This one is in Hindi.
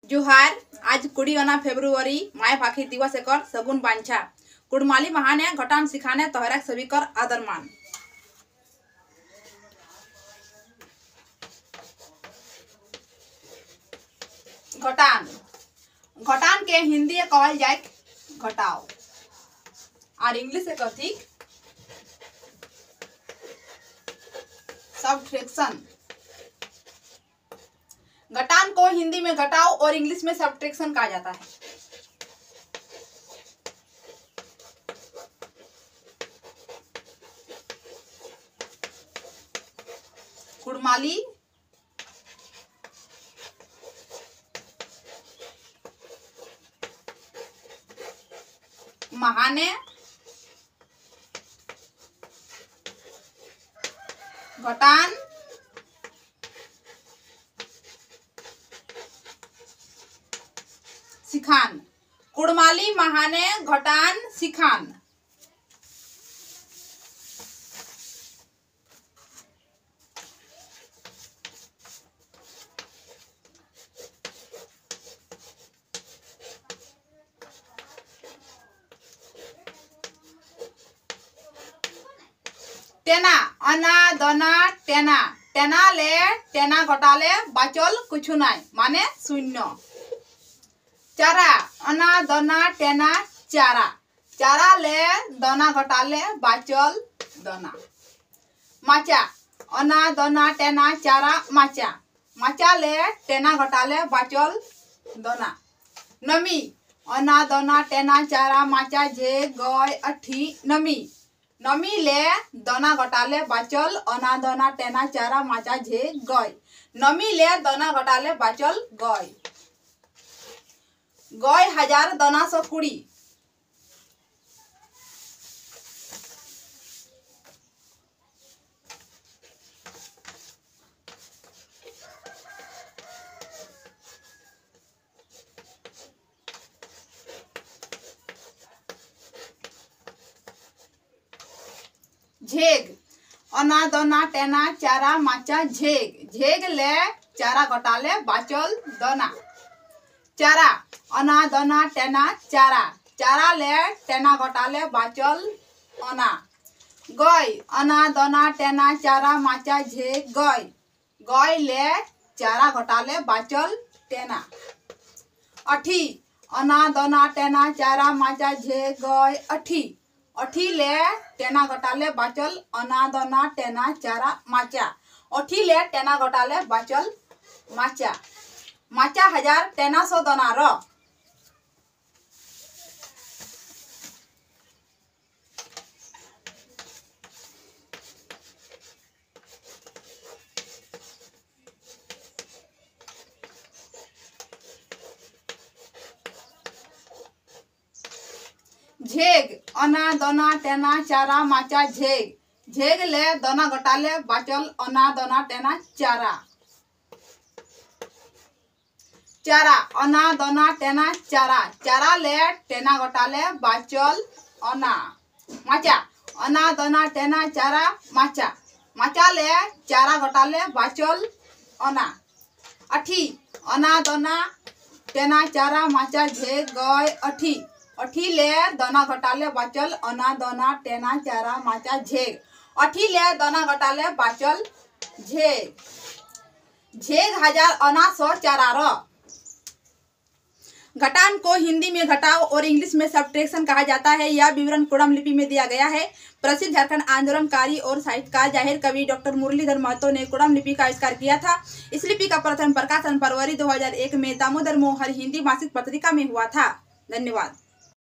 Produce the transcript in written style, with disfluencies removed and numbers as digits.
जुहार आज 20 फेब्रुआरी माय भाखी दिवस एकर सगुन बांछा कुड़माली महाने घटान सिखाने तोहरा सभी कर आदर मान। घटान घटान के हिंदी कहल जाए घटाओ और इंग्लिश से कथी सब्ट्रैक्शन। घटान को हिंदी में घटाओ और इंग्लिश में सब्ट्रैक्शन कहा जाता है। कुड़माली महाने घटान सिखान। कुड़माली महाने घटान सिखान। टेना अना दना टेना टेना ले टेना घटाले बाचल कुछ नाई माने शून्य। चारा अना दना टेना चारा चारा ले दना घटाले बाचल दना। माचा अना दना टेना चारा माचा माचा ले टेना घटाले बाचल दना। नमी अना दना टेना चारा माचा झे गय अठी नमी नमी ले दना घटाले बाचल अना दना टेना चारा माचा झे गय नमी ले दना घटाले बाचल गय। गय हजार दना 120 झेग अना दना टेना चारा माचा झेग झेग ले चारा घटाले बाचल दना। चारा अना दना टेना चारा चारा ले टेना घटाले बाचल अना। गय अना दना टेना चारा माचा झे गय गय ले चारा घटाले बाचल टेना। अठी अना दना टेना चारा माचा झे गय अठी अठी ले टेना घटाले बाचल अना दना टेना चारा माचा अठी ले टेना घटाले बाचल माचा। माचा हजार टेना 100 दना र। झेग अना दना टेना चारा माचा झेग झेग ले दना घटाले बाचल अना दना टेना चारा। चारा अना दना टेना चारा चारा ले टेना घटाले बाचल अना। माचा अना दना टेना चारा माचा माचा ले चारा घटाले बाचल अना। अठी अना दना टेना चारा माचा झे गय अठी अठी ले दना घटाले बाचल अना दना टेना चारा माचा झेग अठी ले दना घटाले बाचल झेग। झेग हजार अना 100 चारा र। घटान को हिंदी में घटाओ और इंग्लिश में सब्ट्रैक्शन कहा जाता है। यह विवरण कुड़म लिपि में दिया गया है। प्रसिद्ध झारखंड आंदोलनकारी और साहित्यकार जाहिर कवि डॉक्टर मुरलीधर महतो ने कुड़म लिपि का आविष्कार किया था। इस लिपि का प्रथम प्रकाशन फरवरी 2001 में दामोदर मोहर हिंदी मासिक पत्रिका में हुआ था। धन्यवाद।